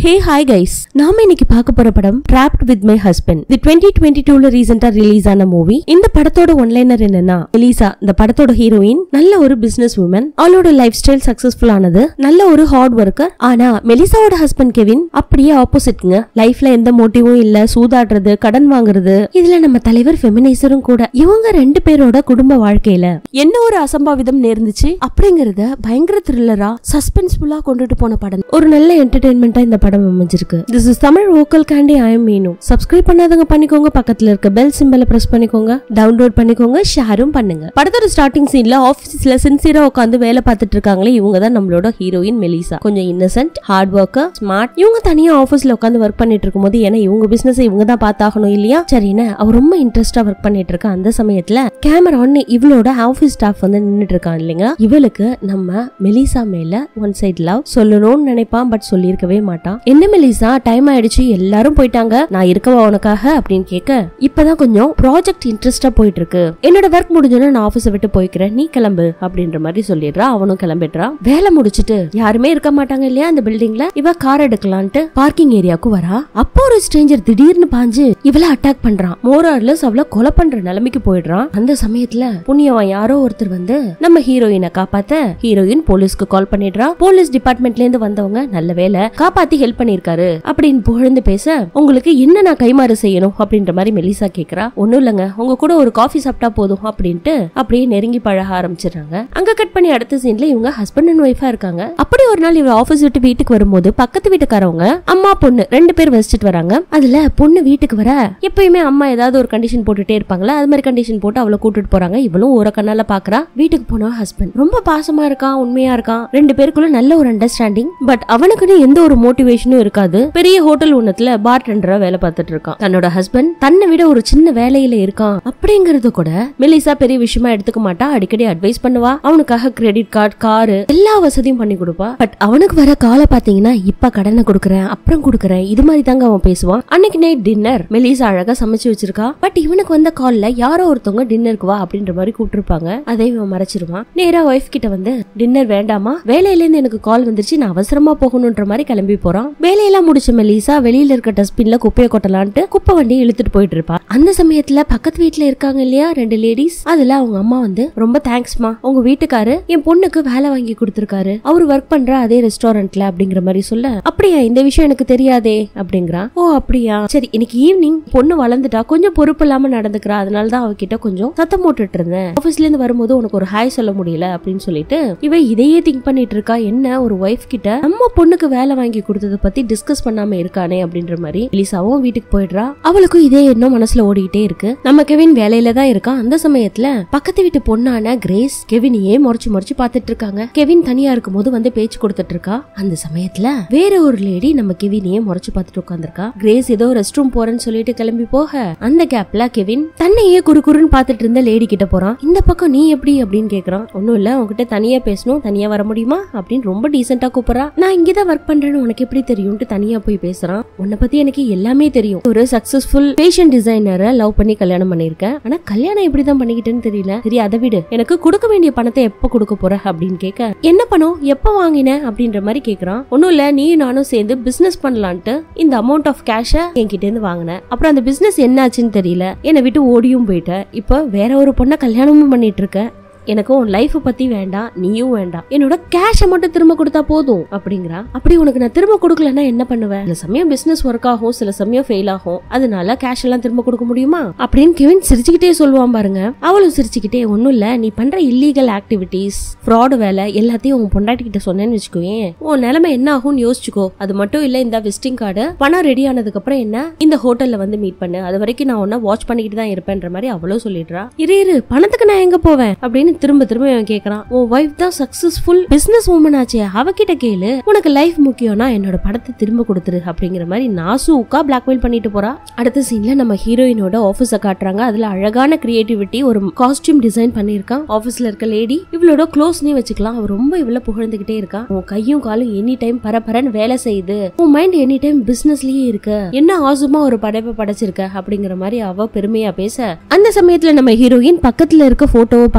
Hey hi guys, நாம இன்னைக்கு பார்க்க போற படம் Trapped with my husband. The 2022ல ரீசன்ட்டா ரிலீஸ் ஆன மூவி. இந்த படத்தோட ஒன்லைனர் என்னன்னா, எலிசா இந்த படத்தோட ஹீரோயின் நல்ல ஒரு பிசினஸ் உமன். அவளோட லைஃப் ஸ்டைல் சக்சஸ்ஃபுல் ஆனது, நல்ல ஒரு ஹார்ட் ஒர்க்கர். ஆனா மெலிசாவோட ஹஸ்பண்ட் கெவின் அப்படியே ஆப்போசிட்ங்க. லைஃப்ல எந்த மோட்டிவும் இல்ல, சூதாடுறது, கடன் வாங்குறது. இதுல நம்ம தலைவர் ஃபெமினைசரும் கூட. இவங்க ரெண்டு பேரோட குடும்ப வாழ்க்கையில என்ன ஒரு அசம்பாவிதம் நேர்ந்துச்சு அப்படிங்கறத பயங்கர த்ரில்லரா சஸ்பென்ஸ்ஃபுல்லா கொண்டுட்டு போன படம். ஒரு நல்ல என்டர்டெயின்மெண்டா இந்த படம் அமைஞ்சிருக்கு. This is Tamil vocal candy. I am Meenu. Subscribe பண்ணாதவங்க பண்ணிக்கோங்க, பக்கத்துல இருக்க பெல் சிம்பலை பிரஸ் பண்ணிக்கோங்க, டவுன்லோட் பண்ணிக்கோங்க, ஷேரும் பண்ணுங்க. படத்தோட ஸ்டார்டிங் சீன்ல ஆபீஸ்ல சின்சியரா உட்காந்து வேலை பார்த்துட்டு இருக்காங்களே, இவங்க தான் நம்மளோட ஹீரோயின் மெலிசா. கொஞ்சம் இன்னசென்ட், ஹார்ட் ஒர்க்கர், ஸ்மார்ட். இவங்க தனியா ஆபீஸ்ல உட்காந்து ஒர்க் பண்ணிட்டு இருக்கும்போது, ஏன்னா இவங்க பிசினஸ் இவங்க தான் பார்த்தாகணும் இல்லையா, சரின்னு அவ ரொம்ப இன்ட்ரெஸ்டா ஒர்க் பண்ணிட்டு இருக்கா. அந்த சமயத்துல கேமரா ஆன் இவளோட ஆபீஸ் ஸ்டாஃப் வந்து நின்னுட்டு இருக்கான் இல்லைங்க. இவளுக்கு நம்ம மெலிசா மேல ஒன் சைட் லவ் சொல்லணும்னு நினைப்பான், பட் சொல்லியிருக்கவே மாட்டான். என்ன மெலிசா, டைம் ஆயிடுச்சு, எல்லாரும் போயிட்டாங்க, நான் இருக்கவா உனக்காக அப்படின்னு கேட்க, இப்பதான் கொஞ்சம் ப்ராஜெக்ட் இன்ட்ரெஸ்டா போயிட்டு இருக்கு, என்னோட ஒர்க் முடிஞ்சோன்னா நான் ஆபீஸை விட்டு போய்க்கிறேன், நீ கிளம்பு அப்படின்ற மாதிரி சொல்லிடுறா. அவனும் கிளம்பிடுறான். வேலை முடிச்சிட்டு யாருமே இருக்க மாட்டாங்க இல்லையா அந்த பில்டிங்ல, இவ கார் எடுக்கலான்ட்டு பார்க்கிங் ஏரியாவுக்கு வரா. அப்போ ஒரு ஸ்ட்ரேஞ்சர் திடீர்னு பாஞ்சு இவளை அட்டாக் பண்றான். மோரார்லஸ் அவளை கொலை பண்ற நிலைமைக்கு போயிடுறான். அந்த சமயத்துல புண்ணியவன் யாரோ ஒருத்தர் வந்து நம்ம ஹீரோயினை காப்பாத்த ஹீரோயின் போலீஸ்க்கு கால் பண்ணிடுறா. போலீஸ் டிபார்ட்மெண்ட்ல இருந்து வந்தவங்க நல்ல வேலை காப்பாத்தி ஹெல்ப் பண்ணிருக்காரு அப்படின்னு புகழ்ந்து பேச, உங்களுக்கு என்ன நான் கைமாறு செய்யணும் அப்படின்ற மாதிரி மெலிசா கேக்குறா. ஒண்ணும் இல்லங்க, உங்க கூட ஒரு காஃபி சாப்பிட்டா போதும் அப்படின்ட்டு அப்படியே நெருங்கி பழக ஆரம்பிச்சிடறாங்க. அங்க கட் பண்ணி அடுத்த சீன்ல இவங்க ஹஸ்பண்ட் அண்ட் ஒய்ஃபா இருக்காங்க. அப்படி ஒரு நாள் இவ ஆபீஸ் விட்டு வீட்டுக்கு வரும்போது பக்கத்து வீட்டுக்காரவங்க அம்மா பொண்ணு ரெண்டு பேர் வசிச்சுட்டு வராங்க. அதுல பொண்ணு வீட்டுக்கு வர எப்பயுமே அம்மா ஏதாவது ஒரு கண்டிஷன் போட்டுட்டே இருப்பாங்களா, அது மாதிரி கண்டிஷன் போட்டு அவளை கூட்டிட்டு போறாங்க. இவளும் ஒரு கண்ணால பாக்குறா. வீட்டுக்கு போன ஹஸ்பண்ட் ரொம்ப பாசமா இருக்கான், உண்மையா இருக்கான், ரெண்டு பேருக்குள்ள நல்ல ஒரு அண்டர்ஸ்டாண்டிங். பட் அவனுக்குன்னு எந்த ஒரு மோட்டிவேஷனும் இருக்காது. பெரிய ஹோட்டல் ஒன்னத்துல பார்டெண்டரா வேலை பார்த்துட்டு இருக்கான். தன்னோட ஹஸ்பண்ட் தன்னை விட ஒரு சின்ன வேலையில இருக்கான் அப்படிங்கறது கூட மெலிசா பெரிய விஷயமா எடுத்துக்க மாட்டா. அடிக்கடி அட்வைஸ் பண்ணுவா, அவனுக்காக கிரெடிட் கார்டு, காரு எல்லா வசதியும் பண்ணி கொடுப்பா. பட் அவனுக்கு வர கால பாத்தீங்கன்னா, இப்ப கடனை கொடுக்கறேன், அப்புறம் கொடுக்கறேன், இது மாதிரி தாங்க அவன் பேசுவான். அன்னைக்கு நைட் டின்னர் மெலிசா அழகா சமைச்சு வச்சிருக்கா. பட் இவனுக்கு வந்த கால்ல யாரோ ஒருத்தவங்க டின்னருக்கு வா அப்படின்ற மாதிரி கூப்பிட்டுருப்பாங்க. அதை இவன் மறைச்சிருவான். நேரா ஒய்ஃப் கிட்ட வந்து, டின்னர் வேண்டாமா, வேலையில இருந்து எனக்கு கால் வந்துருச்சு, நான் அவசரமா போகணும்ன்ற மாதிரி கிளம்பி போறான். வேலையெல்லாம் முடிச்ச மெலிசா வெளியில இருக்க டஸ்ட்பின்ல குப்பையை கொட்டலான்ட்டு குப்பை வண்டியை இழுத்துட்டு போயிட்டு இருப்பா. அந்த சமயத்துல பக்கத்து வீட்டுல இருக்காங்க இல்லையா ரெண்டு லேடிஸ், அதுல அவங்க அம்மா வந்து, ரொம்ப தேங்க்ஸ்மா, உங்க வீட்டுக்காரு என் பொண்ணுக்கு வேலை வாங்கி கொடுத்திருக்காரு, அவரு ஒர்க் பண்ற அதே ரெஸ்டாரண்ட்ல அப்படிங்கிற மாதிரி சொல்ல, அப்படியா, இந்த விஷயம் எனக்கு தெரியாதே அப்படிங்கிறா. ஓ அப்படியா, சரி, இன்னைக்கு ஈவினிங் பொண்ணு வளர்ந்துட்டா, கொஞ்சம் பொறுப்பு இல்லாம நடந்துக்கிறா, அதனாலதான் அவகிட்ட கொஞ்சம் சத்தம் போட்டுட்டு இருந்தேன், ஆபீஸ்ல இருந்து வரும்போது உனக்கு ஒரு ஹாய் சொல்ல முடியல அப்படின்னு சொல்லிட்டு இவ இதையே திங்க் பண்ணிட்டு இருக்கா. என்ன ஒரு ஒய்ஃப் கிட்ட நம்ம பொண்ணுக்கு வேலை வாங்கி கொடுத்ததை பத்தி டிஸ்கஸ் பண்ணாம இருக்கானே அப்படின்ற மாதிரி எலிசாவும் வீட்டுக்கு போயிடுறா. அவளுக்கும் இதே எண்ணம் மனசுல ஓடிக்கிட்டே இருக்கு. நம்ம கெவின் வேலையில தான் இருக்கான். அந்த சமயத்துல பக்கத்து வீட்டு பொண்ணான கிரேஸ் கெவினையே முறைச்சு முறைச்சு பாத்துட்டு இருக்காங்க. கெவின் தனியா இருக்கும் போது வந்து பேச்சு கொடுத்துட்டு இருக்கா. அந்த சமயத்துல வேற ஒரு லேடி நம்ம கெவினையே முறைச்சு பாத்துட்டு உட்காந்துருக்கா. கிரேஸ் ஏதோ ரெஸ்ட் ரூம் போறேன்னு சொல்லிட்டு கிளம்பி போக, அந்த கேப்ல கெவின் தன்னையே குறுகுறுன்னு பாத்துட்டு இருந்த லேடி கிட்ட போறான். இந்த பக்கம் நீ எப்படி அப்படின்னு கேக்குறான். ஒன்னும் இல்ல, உங்ககிட்ட தனியா பேசணும், தனியா வர முடியுமா அப்படின்னு ரொம்ப டீசென்டா கூப்பிடுறா. நான் இங்கதான் ஒர்க் பண்றேன்னு உனக்கு எப்படி தெரியும்ட்டு தனியா போய் பேசுறான். உன்னை பத்தி எனக்கு எல்லாமே தெரியும், ஒரு சக்சஸ்ஃபுல் ஃபேஷன் டிசைனரை லவ் பண்ணி கல்யாணம் பண்ணிருக்கேன், ஆனா கல்யாணம் எப்படிதான் பண்ணிக்கிட்டேன்னு தெரியல, சரி அதை விடு, எனக்கு கொடுக்க வேண்டிய பணத்தை எப்ப கொடுக்க போற அப்படின்னு கேட்க, என்ன பணம், எப்ப வாங்கின அப்படின்ற மாதிரி கேக்குறான். ஒன்னும் இல்ல, நீ நானும் சேர்ந்து பிசினஸ் பண்ணலான்ட்டு இந்த அமௌண்ட் ஆஃப் கேஷ என்கிட்ட இருந்து வாங்கினேன், அப்புறம் அந்த பிசினஸ் என்னாச்சுன்னு தெரியல, என்னை விட்டு ஓடியும் போயிட்ட, இப்ப வேற ஒரு பொண்ணை கல்யாணமும் பண்ணிட்டு இருக்க, எனக்கு உன் லைஃப் பத்தி வேண்டாம், நீயும் வேண்டாம், என்னோட கேஷ மட்டும் திரும்ப கொடுத்தா போதும் அப்படிங்கிறா. அப்படி உனக்கு நான் திரும்ப கொடுக்கலன்னா என்ன பண்ணுவேன், சில சமயம் பிசினஸ் ஒர்க் ஆகும், சில சமயம் ஃபெயில் ஆகும், அதனால கேஷ் எல்லாம் திரும்ப கொடுக்க முடியுமா அப்படின்னு கெவின் சிரிச்சுக்கிட்டே சொல்லுவான் பாருங்க. அவளும் சிரிச்சுக்கிட்டே, ஒன்னும் இல்ல, நீ பண்ற இல்லீகல் ஆக்டிவிட்டிஸ், ஃப்ராடு வேலை எல்லாத்தையும் உன் பொண்டாட்டி கிட்ட சொன்னேன்னு வச்சுக்கோயேன், உன் நிலைமை என்ன ஆகும்னு யோசிச்சுக்கோ. அது மட்டும் இல்ல, இந்த விசிட்டிங் கார்டு பணம் ரெடி ஆனதுக்கு அப்புறம் என்ன இந்த ஹோட்டல்ல வந்து மீட் பண்ணு, அது வரைக்கும் நான் உன்ன வாட்ச் பண்ணிக்கிட்டு தான் இருப்பேன்ற மாதிரி அவளும் சொல்லிடுறா. இரு பணத்துக்கு நான் எங்க போவேன் அப்படின்னு திரும்ப திரும்ப இவன் கேக்குறான். உன் வைஃப் தான் சக்சஸ்ஃபுல் பிசினஸ் உமன் ஆச்சே, அவகிட்ட கேளு, உனக்கு லைஃப் முக்கியம்னா என்னோட படத்தை திரும்ப கொடுத்துரு அப்படிங்கிற மாதிரி நாசூக்கா பிளாக்மெயில் பண்ணிட்டு போறா. அடுத்த சீன்ல நம்ம ஹீரோயினோட ஆபீஸ காட்டுறாங்க. அதுல அழகான கிரியேட்டிவிட்டி, ஒரு காஸ்டியூம் டிசைன் பண்ணிருக்கான். ஆபீஸ்ல இருக்க லேடி இவளோட க்ளோஸ்னே வச்சுக்கலாம். அவ ரொம்ப இவள புகழ்ந்துகிட்டே இருக்கா. உன் கையும் காலும் எனி டைம் பரபரன்னு வேலை செய்யுது, உன் மைண்ட் எனி டைம் பிசினஸ்லயே இருக்கு, என்ன ஆசுமா ஒரு படைப்பை படைச்சிருக்க அப்படிங்கிற மாதிரி அவ பெருமையா பேச, அந்த சமயத்துல நம்ம ஹீரோயின் பக்கத்துல இருக்க போட்டோவை பாக்குறா.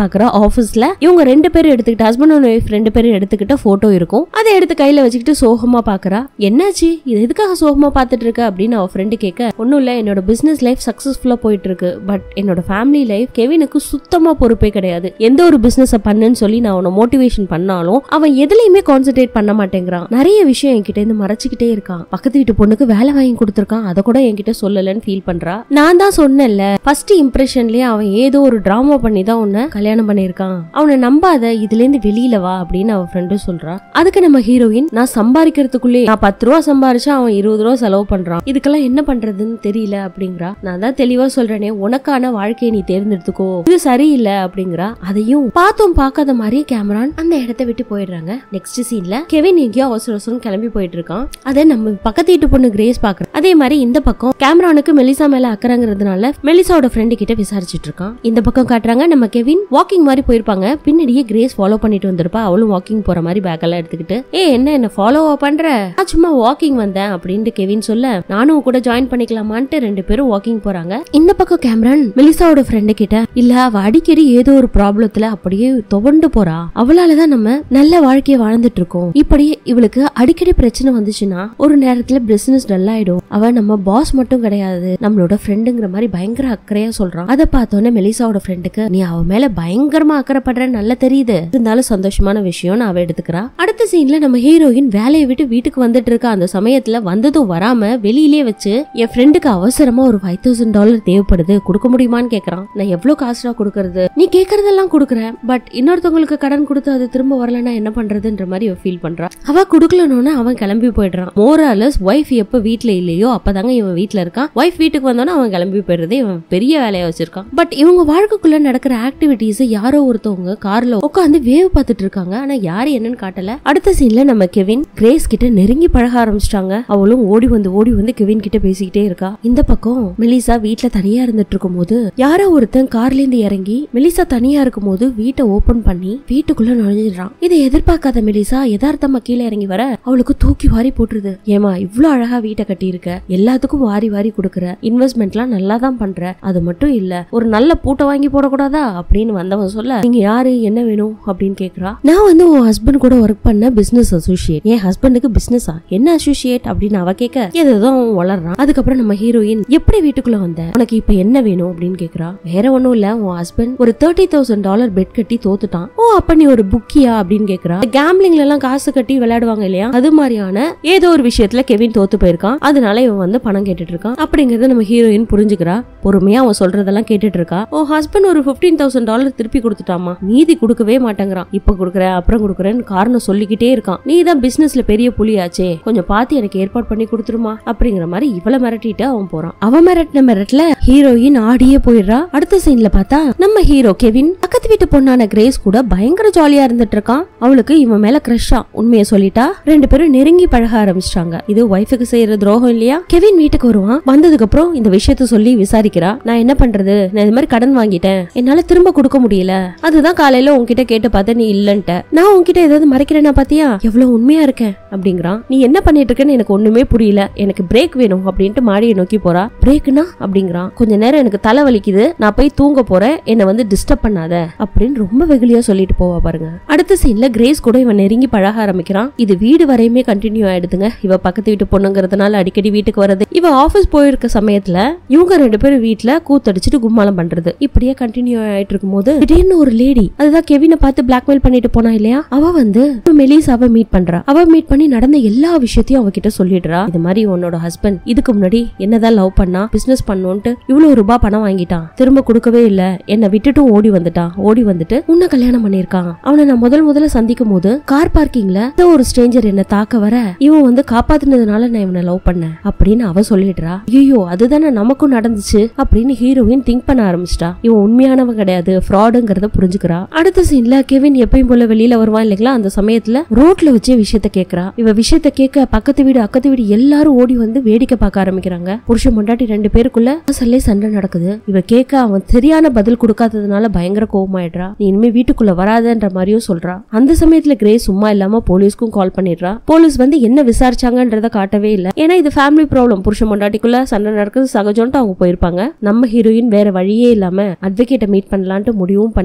ஆபீஸ்ல இவங்க 2 பேரும் எடுத்துக்கிட்டு ஹஸ்பண்ட் அண்ட் ஒய்ஃப் 2 பேரும் எடுத்துக்கிட்ட போட்டோ இருக்கும். அதை எடுத்து கையில வச்சுக்கிட்டு சோகமா பாக்குறா. என்னாச்சு, இது எதுக்காக சோகமா பாத்துட்டு இருக்க அப்படின்னு அவ ஃப்ரெண்டு கேட்க, ஒன்னும் இல்ல, என்னோட பிசினஸ் லைஃப் சக்சஸ்ஃபுல்லா போயிட்டு இருக்கு. பட் என்னோட ஃபேமிலி லைஃப் கெவினுக்கு சுத்தமா பொறுப்பே கிடையாது. எந்த ஒரு பிசினஸ் பண்ணுன்னு சொல்லி நான் அவனை மோட்டிவேஷன் பண்ணாலும் அவன் எதுலயுமே கான்சென்ட்ரேட் பண்ண மாட்டேங்கிறான். நிறைய விஷயம் என்கிட்ட இருந்து மறைச்சுக்கிட்டே இருக்கான். பக்கத்து வீட்டு பொண்ணுக்கு வேலை வாங்கி கொடுத்திருக்கான், அதை கூட என்கிட்ட சொல்லலன்னு ஃபீல் பண்றா. நான் தான் சொன்னேன்ல, ஃபர்ஸ்ட் இம்ப்ரெஷன்லயே அவன் ஏதோ ஒரு டிராமா பண்ணி தான் உன்னை கல்யாணம் பண்ணிருக்கான். அவனை நம்பாத, இதுல இருந்து வெளியில வா அப்படின்னு அவன் ஃப்ரெண்டு சொல்றா. அதுக்கு நம்ம ஹீரோயின், நான் சம்பாதிக்கிறதுக்குள்ளே நான் 10 ரூபா சம்பாரிச்சா அவன் 20 ரூபா செலவு பண்றான், இதுக்கெல்லாம் என்ன பண்றதுன்னு தெரியல அப்படிங்கிறா. நான் தான் தெளிவா சொல்றேனே, உனக்கான வாழ்க்கையை நீ தேர்ந்தெடுத்துக்கோ, இது சரியில்லை அப்படிங்கிறா. அதையும் பார்த்தோம் பார்க்காத மாதிரி கேமரான் அந்த இடத்தை விட்டு போயிடுறாங்க. நெக்ஸ்ட் சீன்ல கெவின் எங்கேயோ அவசர அவசரம் கிளம்பி போயிட்டு இருக்கான். அதை நம்ம பக்கத்து வீட்டு பொண்ணு கிரேஸ் பாக்குறோம். அதே மாதிரி இந்த பக்கம் கேமரானுக்கு மெலிசா மேல அக்கறங்கிறதுனால மெலிசாவோட ஃப்ரெண்டு கிட்ட விசாரிச்சுட்டு இருக்கான். இந்த பக்கம் காட்டுறாங்க நம்ம கெவின் வாக்கிங் மாதிரி போயிருப்பாங்க. பின்னாடியே கிரேஸ் ஃபாலோ பண்ணிட்டு வந்திருப்பா. அவளும் வாக்கிங் போற மாதிரி பேக் எல்லாம் எடுத்துக்கிட்டு, என்ன ஃபாலோவா பண்ற, நான் சும்மா வாக்கிங் வந்தேன் அப்படின்னு கெவின் சொல்ல, நானும் கூட ஜாயின் பண்ணிக்கலாமான்ட்டு 2 பேரும் வாக்கிங் போறாங்க. இந்த பக்கம் கேமரான் மெலிசாவோட ஃப்ரெண்டு கிட்ட, இல்ல அவ அடிக்கடி ஏதோ ஒரு ப்ராப்ளத்துல அப்படியே துவண்டு போறா, அவளாலதான் நம்ம நல்ல வாழ்க்கையை வாழ்ந்துட்டு இருக்கோம். இப்படி இவளுக்கு அடிக்கடி பிரச்சனை வந்துச்சுன்னா ஒரு நேரத்துல பிசினஸ் டல் ஆயிடும். அவ நம்ம பாஸ் மட்டும் கிடையாது, நம்மளோட ஃப்ரெண்டுங்கிற மாதிரி பயங்கர அக்கறையா சொல்றான். அதை பார்த்தோன்னே மெலிசாவோட ஃப்ரெண்டுக்கு, நீ அவ மேல பயங்கரமா அக்கறைப்படுற நல்லா தெரியுது, இருந்தாலும் சந்தோஷமான விஷயம் அவ எடுத்துக்கிறா. அடுத்த சீன்ல நம்ம ஹீரோயின் வேலையை விட்டு வீட்டுக்கு வந்துட்டு இருக்க. அந்த சமயத்துல வந்ததும் வராம வெளியிலே வச்சு, என் ஃப்ரெண்டுக்கு அவசரமா ஒரு $5,000 தேவைப்படுது, கொடுக்க முடியுமான்னு கேக்குறான். நான் எவ்வளவு காசுடா கொடுக்கறது, நீ கேக்குறதெல்லாம் கொடுக்குறேன், பட் இன்னொருத்தவங்களுக்கு கடன் கொடுத்து அது திரும்ப வரலன்னா என்ன பண்றதுன்ற மாதிரி ஃபீல் பண்றா. அவ குடுக்கலன்னு அவன் கிளம்பி போயிடுறான். மோராலஸ் வைஃப் எப்ப வீட்டுல இல்லையோ அப்பதாங்க இவன் வீட்டுல இருக்கான். வைஃப் வீட்டுக்கு வந்தோன்னா அவன் கிளம்பி போயிடுறது இவன் பெரிய வேலையா வச்சிருக்கான். பட் இவங்க வாழ்க்கைக்குள்ள நடக்கிற ஆக்டிவிட்டிஸ் யாரோ ஒருத்தவங்க கார்ல உட்காந்து வேவ் பார்த்துட்டு இருக்காங்க. ஆனா யாரு என்னன்னு காட்டல. அடுத்த சீன்ல நம்ம கெவின் கிரேஸ் கிட்ட நெருங்கி பழக ஆரம்பிச்சிட்டாங்க. அவளும் ஓடி வந்து கெவின் கிட்ட பேசிக்கிட்டே இருக்கா. இந்த பக்கம் மெலிசா வீட்டுல தனியா இருந்துட்டு இருக்கும் போது யாரோ ஒருத்தன் கார்ல இருந்து இறங்கி மெலிசா தனியா இருக்கும் போது வீட்டை ஓபன் பண்ணி வீட்டுக்குள்ள நுழைஞ்சிடறான். இதை எதிர்பார்க்காத மெலிசா யதார்த்தமா கீழே இறங்கி வர அவளுக்கு தூக்கி வாரி போட்டுருது. ஏமா இவ்வளவு அழகா வீட்டை கட்டி இருக்க, எல்லாத்துக்கும் வாரி வாரி கொடுக்கற, இன்வெஸ்ட்மெண்ட் எல்லாம் நல்லா தான் பண்ற, அது மட்டும் இல்ல ஒரு நல்ல பூட்டை வாங்கி போடக்கூடாதா அப்படின்னு வந்தவன் சொல்ல, நீங்க யாரு, என்ன வேணும் அப்படின்னு கேக்குறா. நான் உன் ஹஸ்பண்ட் கூட ஒர்க் பண்ண பிசினஸ் அசோசியேட். என் ஹஸ்பண்டுக்கு பிசினஸா, என்ன அசோசியேட் அப்படின்னு அவ கேட்க, ஏதோ வளர்றான். அதுக்கப்புறம் நம்ம ஹீரோயின், எப்படி வீட்டுக்குள்ள வந்த, உனக்கு இப்ப என்ன வேணும் அப்படின்னு கேக்குறா. வேற ஒண்ணும் இல்ல, உன் ஹஸ்பண்ட் ஒரு $30,000 பெட் கட்டி தோத்துட்டான். ஓ அப்ப நீ ஒரு புக்கியா அப்படின்னு கேக்குறா. கேம்பிளிங்ல எல்லாம் காசு கட்டி விளையாடுவாங்க இல்லையா, அது மாதிரியான ஏதோ ஒரு விஷயத்துல கெவின் தோத்து போயிருக்கான். அதனால இவன் பணம் கேட்டுட்டு இருக்கான் அப்படிங்கறத நம்ம ஹீரோயின் புரிஞ்சுக்கிறா. பொறுமையா அவன் சொல்றதெல்லாம் கேட்டுட்டு இருக்கா. ஓ ஹஸ்பண்ட் ஒரு $15,000 திருப்பி கொடுத்துட்டாமா, மீதி கொடுக்கவே மாட்டேங்கிறான். இப்ப கொடுக்குறேன் அப்புறம் கொடுக்குறேன்னு காரணம் சொல்லிக்கிட்டே இருக்கான். நீ தான் பிசினஸ்ல பெரிய புலியாச்சே, கொஞ்சம் பார்த்து எனக்கு ஏற்பாடு பண்ணி கொடுத்துருமா அப்படிங்கிற மாதிரி இவளை மிரட்டிட்டு அவன் போறான். அவன் மிரட்டல ஹீரோயின் ஆடியே போயிடுறா. அடுத்த சீன்ல பார்த்தா நம்ம ஹீரோ கெவின் பக்கத்து வீட்டு பொண்ணான கிரேஸ் கூட பயங்கர ஜாலியா இருந்துட்டு இருக்கான். அவளுக்கு இவன் மேல கிரஷா. உண்மையை சொல்லிட்டா 2 பேரும் நெருங்கி பழக ஆரம்பிச்சிட்டாங்க. இது வைஃபுக்கு செய்யற துரோகம் இல்லையா. கெவின் வீட்டுக்கு வருவான். வந்ததுக்கு அப்புறம் இந்த விஷயத்த சொல்லி விசாரிக்கிறா. நான் என்ன பண்றது, நான் இது மாதிரி கடன் வாங்கிட்டேன், என்னால திரும்ப கொடுக்க முடியல, அதுதான் காலையில உன்கிட்ட கேட்டு பார்த்தேன், நீ இல்லன்ட்ட, நான் உன்கிட்ட ஏதாவது மறைக்கிறேன்னா பாத்தியா, எவ்வளவு உண்மையா இருக்கேன் அப்படிங்கிறான். நீ என்ன பண்ணிட்டு இருக்கேன்னு எனக்கு ஒண்ணுமே புரியல, எனக்கு பிரேக் வேணும் அப்படின்ட்டு மாடியை நோக்கி போறா. பிரேக்னா அப்படிங்கிறான். கொஞ்ச நேரம் எனக்கு தலை வலிக்குது, நான் போய் தூங்க போறேன், என்ன டிஸ்டர்ப் பண்ணாத அப்படின்னு ரொம்ப வெகுளியா சொல்லிட்டு போவா பாருங்க. அடுத்த சீன்ல கிரேஸ் கூட இவன் நெருங்கி பழக ஆரம்பிக்கிறான். இது வீடு வரையுமே கண்டினியூ ஆயிடுதுங்க. இவ பக்கத்து வீட்டு பொண்ணுங்கிறதுனால அடிக்கடி வீட்டுக்கு வரது, இவ ஆபீஸ் போயிருக்க சமயத்துல இவங்க 2 பேரும் வீட்டுல கூத்தடிச்சிட்டு கும்மாலம் பண்றது, இப்படியே கண்டினியூ ஆயிட்டு இருக்கும் போது திடீர்னு ஒரு லேடி, அதுதான் கெவினை பார்த்து பிளாக்மெயில் பண்ணிட்டு போனா இல்லையா, அவ மெலிசாவை மீட் பண்றா. அவ மீட் பண்ணி நடந்த எல்லா விஷயத்தையும் அவகிட்ட சொல்லிடுறா. இது மாதிரி உன்னோட ஹஸ்பண்ட் இதுக்கு முன்னாடி என்னதான் லவ் பண்ணா, பிசினஸ் பண்ணோன்ட்டு இவ்வளவு ரூபாய் பணம் வாங்கிட்டான், திரும்ப கொடுக்கவே இல்ல, என்ன விட்டுட்டும் ஓடி வந்துட்டான், ஓடி வந்துட்டு உன்னை கல்யாணம் பண்ணிருக்கான். அவனை நான் முதல்ல சந்திக்கும் போது கார் பார்க்கிங்ல ஒரு ஸ்ட்ரேஞ்சர் என்ன தாக்க வர இவன் காப்பாத்தினதுனால நான் இவனை லவ் பண்ணேன் அப்படின்னு அவ சொல்லிடுறா. ஐயோ அதுதானே நமக்கும் நடந்துச்சு அப்படின்னு ஹீரோயின் திங்க் பண்ண ஆரம்பிச்சிட்டா. இவன் உண்மையானவன் கிடையாது, ஃப்ராடுங்கிறத புரிஞ்சுக்கிறா. அடுத்த சீன்ல கெவின் எப்பயும் போல வெளியில வருவான் இல்லைங்களா, அந்த சமயத்துல ரோட்ல வச்சே விஷயத்த கேக்குறா. இவ விஷயத்த கேட்க பக்கத்து வீடு அக்கத்து வீடு எல்லாரும் ஓடி வந்து வேடிக்கை பார்க்க ஆரம்பிக்கிறாங்க. புருஷன் பொண்டாட்டி 2 பேருக்குள்ள சண்டை நடக்குது. இவ கேட்க அவன் சரியான பதில் கொடுக்காததுனால பயங்கர கோவமாயிடுறா. நீ இனிமே வீட்டுக்குள்ள வராதன்ற மாதிரியும் சொல்றா. அந்த சமயத்துல கிரேஸ் சும்மா இல்லாம போலீஸ்க்கும் கால் பண்ணிடுறா. போலீஸ் என்ன விசாரிச்சாங்கன்றத காட்டவே இல்ல. ஏன்னா இது ஃபேமிலி ப்ராப்ளம், புருஷன் பொண்டாட்டிக்குள்ள சண்டை நடக்குது சகஜம்ட்டு அவங்க போயிருப்பாங்க. நம்ம ஹீரோயின் வேற வழியே இல்லாம அட்வொகேட்டை மீட் பண்ணலான்ட்டு முடிவும் பண்ணி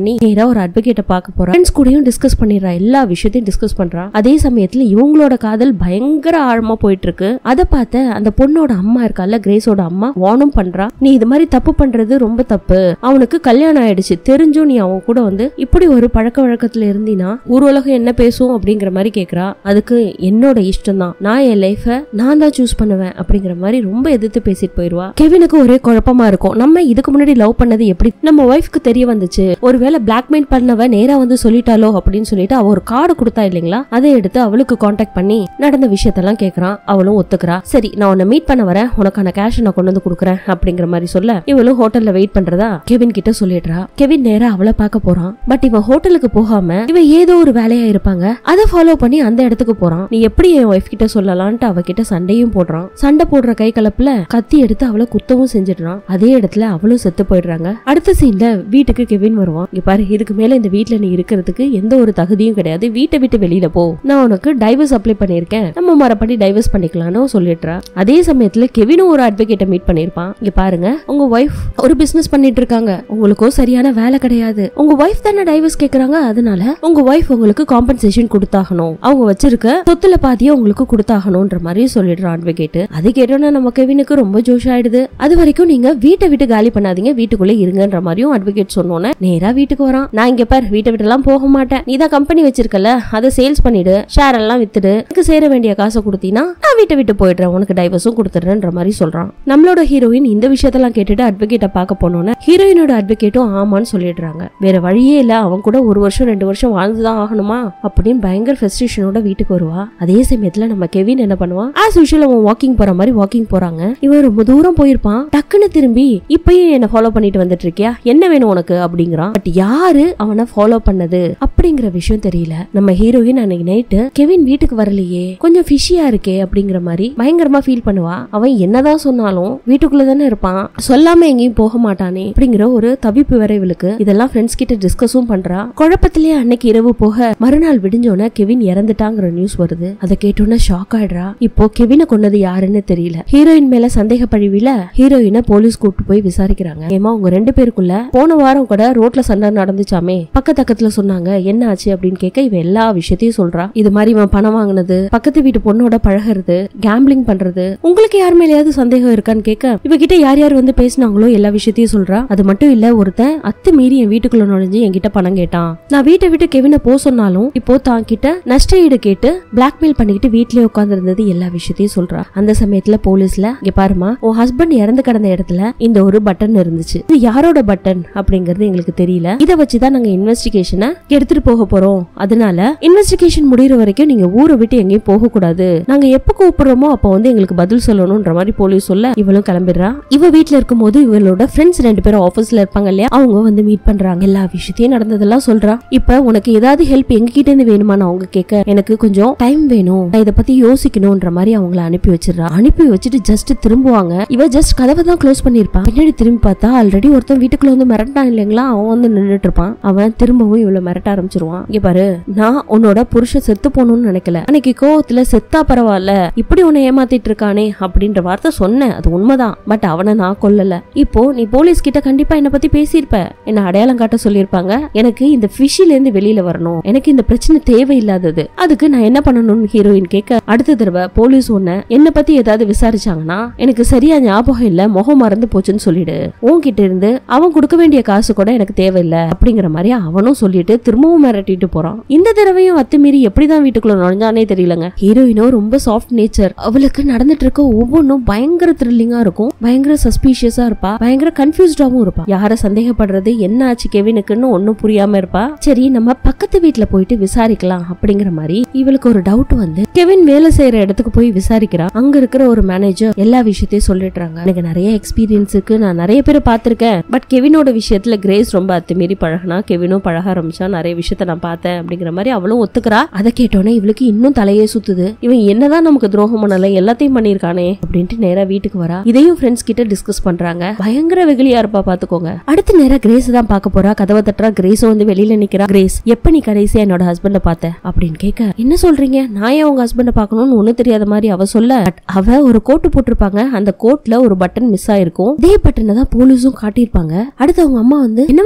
பண்ணி நேரா ஒரு அட்வொகேட்டை பார்க்க போறா. ஃப்ரெண்ட்ஸ் கூடயும் டிஸ்கஸ் பண்ணிடுறா, எல்லா விஷயத்தையும் டிஸ்கஸ் பண்றா. அதே சமயத்துல இவங்களோட காதல் பயங்கர ஆழமா போயிட்டு இருக்கு. அதை பார்த்த அந்த பொண்ணோட அம்மா இருக்கா, கிரேஸோட அம்மா வார்னும் பண்றா, நீ இது மாதிரி தப்பு பண்றது ரொம்ப தப்பு. அவனுக்கு கல்யாணம் ஆயிடுச்சு, தெரிஞ்சும் நீ அவன் கூட இப்படி ஒரு பழக்க வழக்கத்துல இருந்தீனா ஊர் உலகம் என்ன பேசும் அப்படிங்கிற மாதிரி கேக்குறா. அதுக்கு என்னோட இஷ்டம் தான், நான் என் லைஃப நான் தான் சூஸ் பண்ணுவேன் அப்படிங்கிற மாதிரி ரொம்ப எதிர்த்து பேசிட்டு போயிருவா. கெவினுக்கு ஒரே குழப்பமா இருக்கும், நம்ம இதுக்கு முன்னாடி லவ் பண்ணது எப்படி நம்ம ஒய்ஃப்க்கு தெரிய வந்துச்சு, ஒருவேளை பிளாக்மெயில் பண்ணவ நேரா சொல்லிட்டாலோ அப்படின்னு சொல்லிட்டு அவ ஒரு கார்டு கொடுத்தா இல்லைங்களா, அதை எடுத்து அவளுக்கு கான்டாக்ட் பண்ணி நடந்த விஷயத்தெல்லாம் கேக்குறான். அவளும் ஒத்துக்கிறா. சரி நான் உன்னை மீட் பண்ண வரேன், உனக்கான கேஷ் நான் கொண்டு கொடுக்குறேன் அப்படிங்கிற மாதிரி சொல்ல இவளும் ஹோட்டல்ல வெயிட் பண்றதா கெவின் கிட்ட சொல்லிடுறா. கெவின் நேரா அவளை பார்க்க போறான். பட் இவன் ஹோட்டலுக்கு போகாம இவன் ஏதோ ஒரு வேலையா இருப்பாங்க, அதை ஃபாலோ பண்ணி அந்த இடத்துக்கு போறான். நீ எப்படி என் ஒய்ஃப் கிட்ட சொல்லலான்ட்டு அவகிட்ட சண்டையும் போடுறான். சண்டை போடுற கை கலப்புல கத்தி எடுத்து அவளை குத்தவும் செஞ்சிடுறான். அதே இடத்துல அவளும் செத்து போயிடுறாங்க. அடுத்த சீன்ல வீட்டுக்கு கெவின் வருவான். இங்க பாரு, இதுக்கு மேல இந்த வீட்டுல நீ இருக்கிறதுக்கு எந்த ஒரு தகுதியும் கிடையாது, வீட்டை விட்டு வெளியில போ, நான் உனக்கு டைவர்ஸ் அப்ளை பண்ணிருக்கேன், நம்ம மறுபடி டைவர்ஸ் பண்ணிக்கலாம்னு சொல்லிடுறா. அதே சமயத்துல கெவினும் ஒரு அட்வொகேட்டை மீட் பண்ணிருப்பான். இங்க பாருங்க, உங்க ஒய்ஃப் ஒரு பிசினஸ் பண்ணிட்டு இருக்காங்க, உங்களுக்கோ சரியான வேலை கிடையாது, உங்க ஒய்ஃப் தானே டைவர்ஸ் கேக்குறாங்க, அதனால உங்க ஒய்ஃப் உங்களுக்கு காம்பன்சேஷன் கொடுத்தாகணும், அவங்க வச்சிருக்க சொத்துல பாதியை உங்களுக்கு கொடுத்தாகணும்ன்ற மாதிரி சொல்லிடுறான் அட்வொகேட். அது கேட்டோன்னா நம்ம கெவினுக்கு ரொம்ப ஜோஷ் ஆயிடுது. அது வரைக்கும் நீங்க வீட்டை விட்டு காலி பண்ணாதீங்க, வீட்டுக்குள்ள இருங்கன்ற மாதிரியும் அட்வொகேட் சொன்னோன்னே நேரா வீட்டுக்கு வரான். நான் இங்க பாரு, வீட்டை விட்டு எல்லாம் போக மாட்டேன், நீ தான் கம்பெனி வச்சிருக்கல, அதை சேல்ஸ் பண்ணிடு, ஷேர் எல்லாம் வித்துடு, எனக்கு சேர வேண்டிய காசை கொடுத்தீங்கன்னா நான் வீட்டை விட்டு போயிடுறேன், உனக்கு டைவர்ஸும் கொடுத்துடுறேன்ற மாதிரி சொல்றான். நம்மளோட ஹீரோயின் இந்த விஷயத்தெல்லாம் கேட்டுட்டு அட்வொகேட்டை பார்க்க போனோன்னு ஹீரோயினோட அட்வொகேட்டும் ஆமான்னு சொல்லிடுறாங்க. வேற வழியே இல்ல, அவன் கூட 1 வருஷம் 2 வருஷம் வாழ்ந்துதான் ஆகணுமா அப்படின்னு பயங்கர ஃப்ரஸ்ட்ரேஷனோட வீட்டுக்கு வருவா. அதே சமயத்துல நம்ம கெவின் என்ன பண்ணுவான், ஆஸ் யூஷுவல் அவன் வாக்கிங் போற மாதிரி வாக்கிங் போறாங்க. இவன் ரொம்ப தூரம் போயிருப்பான், டக்குன்னு திரும்பி இப்பயும் என்ன ஃபாலோ பண்ணிட்டு வந்துட்டு இருக்கியா, என்ன வேணும் உனக்கு அப்படிங்கிறான். பட் யாரு அவனை ஃபாலோ பண்ணது அப்படிங்கிற விஷயம் தெரியல. நம்ம ஹீரோயின் அன்னைக்கு நைட்டு கெவின் வீட்டுக்கு வரலையே, கொஞ்சம் ஃபிஷியா இருக்கே அப்படிங்கிற மாதிரி பயங்கரமா ஃபீல் பண்ணுவா. அவன் என்னதான் சொன்னாலும் வீட்டுக்குள்ள தானே இருப்பான், சொல்லாம எங்கேயும் போக மாட்டானே அப்படிங்கிற ஒரு தவிப்பு வரை இவளுக்கு. இதெல்லாம் ஃப்ரெண்ட்ஸ் கிட்ட டிஸ்கஸும் பண்றா. குழப்பத்திலேயே அன்னைக்கு இரவு போக மறுநாள் விடிஞ்சோன கெவின் இறந்துட்டாங்கிற நியூஸ் வருது. அதை கேட்டோன்னா ஷாக் ஆயிடுறா. இப்போ கெவினை கொன்னது யாருன்னு தெரியல. ஹீரோயின் மேல சந்தேக பழிவில ஹீரோயினை போலீஸ் கூப்பிட்டு போய் விசாரிக்கிறாங்க. ஏமா உங்க 2 பேருக்குள்ள போன வாரம் கூட ரோட்ல சண்டை நடந்துச்சாமே, பக்கத்துல சொன்னாங்க, என்ன ஆச்சு அப்படின்னு கேட்க இவன் எல்லா விஷயத்தையும் சொல்றா. இது மாதிரி இவன் பணம் வாங்கினது, பக்கத்து வீட்டு பொண்ணோட பழகிறது, கேம்பிளிங் பண்றது, உங்களுக்கு யார் மேலேயாவது சந்தேகம் இருக்கான்னு கேட்க இவகிட்ட யார் யார் பேசினாங்களோ எல்லா விஷயத்தையும் சொல்றா. அது மட்டும் இல்ல, ஒருத்தன் அத்துமீறி என் வீட்டுக்குள்ள நுழைஞ்சு என்கிட்ட பணம் கேட்டான், நான் வீட்டை விட்டு கெவினை போ சொன்னாலும் இப்போ தான் கிட்ட நஷ்ட ஈடு கேட்டு பிளாக்மெயில் பண்ணிக்கிட்டு வீட்லயே உட்கார்ந்து இருந்தது, எல்லா விஷயத்தையும் சொல்றா. அந்த சமயத்துல போலீஸ்ல இங்க பாருமா, உன் ஹஸ்பண்ட் இறந்து கிடந்த இடத்துல இந்த ஒரு பட்டன் இருந்துச்சு, இது யாரோட பட்டன் அப்படிங்கறது எங்களுக்கு தெரியல, இதை வச்சுதான் நாங்க இன்வெஸ்டிகேஷனை எடுத்துட்டு போக போறோம், அதனால இன்வெஸ்டிகேஷன் முடிகிற வரைக்கும் நீங்க ஊரை விட்டு எங்கேயும் போக கூடாது, நாங்க எப்ப கூப்பிடுறோமோ அப்ப எங்களுக்கு பதில் சொல்லணும்ன்ற மாதிரி போலீஸ் சொல்ல இவளும் கிளம்பிடுறா. இவ வீட்டுல இருக்கும் போது இவளோட ஃப்ரெண்ட்ஸ் 2 பேரும் ஆபீஸ்ல இருப்பாங்க இல்லையா, அவங்க மீட் பண்றாங்க. எல்லா விஷயத்தையும் நடந்ததெல்லாம் சொல்றா. இப்ப உனக்கு ஏதாவது ஹெல்ப் எங்க கிட்ட இருந்து வேணுமா அவங்க கேட்க, எனக்கு கொஞ்சம் டைம் வேணும், நான் இதை பத்தி யோசிக்கணும்ன்ற மாதிரி அவங்கள அனுப்பி வச்சிடறா. அனுப்பி வச்சுட்டு ஜஸ்ட் திரும்புவாங்க. இவ ஜஸ்ட் கதவை தான் க்ளோஸ் பண்ணிருப்பான். பின்னாடி திரும்பி பார்த்தா ஆல்ரெடி ஒருத்தன் வீட்டுக்குள்ள மிரட்டான் இல்லைங்களா, அவன் நின்னுட்டு இருப்பான். அவன் திரும்பவும் இவ்வளவு மிரட்ட ஆரம்பிச்சிருவான். இங்க பாரு, நான் உன்னோட புருஷன் செத்து போகணும்னு நினைக்கல, அன்னைக்கு கோவத்துல செத்தா பரவாயில்ல, இப்படி உன்னை ஏமாத்திட்டு இருக்கானே அப்படின்ற வார்த்தை சொன்னேன், அது உண்மைதான், பட் அவனை நான் கொல்லல. இப்போ நீ போலீஸ் கிட்ட கண்டிப்பா என்ன பத்தி பேசியிருப்ப, என்ன அடையாளம் காட்ட சொல்லியிருப்பாங்க, எனக்கு இந்த ஃபிஷில இருந்து வெளியில வரணும், எனக்கு இந்த பிரச்சனை தேவையில்லாதது, அதுக்கு நான் என்ன பண்ணணும்னு ஹீரோயின் கேட்க, அடுத்த தடவை போலீஸ் என்ன பத்தி ஏதாவது விசாரிச்சாங்கன்னா எனக்கு சரியா ஞாபகம் இல்ல, முகம் மறந்து போச்சுன்னு சொல்லிடு, உன்கிட்ட இருந்து அவன் கொடுக்க வேண்டிய காசு கூட எனக்கு தேவையில்ல அப்படிங்கிற மாதிரி அவனும் சொல்லிட்டு திரும்பவும் மிரட்டிட்டு போறான். இந்த தடவையும் அத்துமீறி எப்படிதான் வீட்டுக்குள்ள நுழைஞ்சானே தெரியலங்க. ஹீரோயினோ ரொம்ப சாஃப்ட் நேச்சர், அவளுக்கு நடந்துட்டு இருக்க ஒவ்வொன்றும் பயங்கர த்ரில்லிங்கா இருக்கும், பயங்கர சஸ்பீஷியஸா இருப்பா, பயங்கர கன்ஃபியூஸ்டாவும் இருப்பா, யார சந்தேகப்படுறது, என்ன ஆச்சு கெவினுக்குன்னு ஒன்னும் புரியாம இருப்பா. சரி நம்ம பக்கத்து வீட்டுல போயிட்டு விசாரிக்கலாம் அப்படிங்கிற மாதிரி இவளுக்கு ஒரு டவுட் கெவின் வேலை செய்யற இடத்துக்கு போய் விசாரிக்கிறா. அங்க இருக்கிற ஒரு மேனேஜர் எல்லா விஷயத்தையும் சொல்லிடுறாங்க. எனக்கு நிறைய எக்ஸ்பீரியன்ஸ் இருக்கு, நான் நிறைய பேரை பாத்திருக்கேன், பட் கெவினோட விஷயத்துல கிரேஸ் ரொம்ப அத்துமீறி பழகினா, கெவினும் பழக ஆரம்பிச்சா, நிறைய விஷயத்த நான் பார்த்தேன் அப்படிங்கிற மாதிரி அவளும் ஒத்துக்கிறா. அதை கேட்டோன்னே இவளுக்கு இன்னும் தலையே சுத்துது, இவன் என்னதான் நமக்கு துரோகம் பண்ணல, எல்லாத்தையும் பண்ணிருக்கானே அப்படின்ட்டு நேரா வீட்டுக்கு வரா. இதையும் ஃப்ரெண்ட்ஸ் கிட்ட டிஸ்கஸ் பண்றாங்க. பயங்கர வெகுளியா இருப்பா பாத்துக்கோங்க. அடுத்த நேரா கிரேஸ் தான் பார்க்க போறா. கதவை தட்டுறா. கிரேஸும் வெளியில நிக்கிறா. கிரேஸ், எப்ப நீ கடைசியா என்னோட ஹஸ்பண்ட பார்த்த அப்படின்னு கேட்க, என்ன சொல்றீங்க, நான் ஏன் உங்க ஹஸ்பண்ட பாக்கணும்னு ஒண்ணு தெரியாத மாதிரி அவ சொல்ல, அவ ஒரு கோட்டு போட்டிருப்பாங்க, அந்த கோட்ல ஒரு பட்டன் மிஸ் ஆயிருக்கும், இதே பட்டனை தான் போலீஸும் காட்டியிருப்பாங்க. அடுத்து அவங்க அம்மா என்னமா பேசுற,